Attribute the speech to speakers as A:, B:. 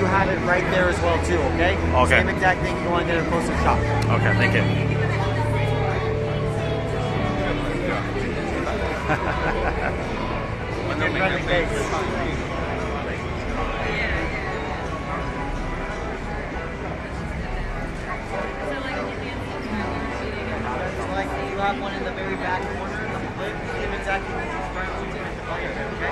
A: have it right there as well too, okay?
B: Okay.
A: Same exact thing, you want to get a closer shot.
B: Okay, thank you.
A: In your friendly face. Like you have one in the very back corner of the plate, same exact thing as this front one, okay?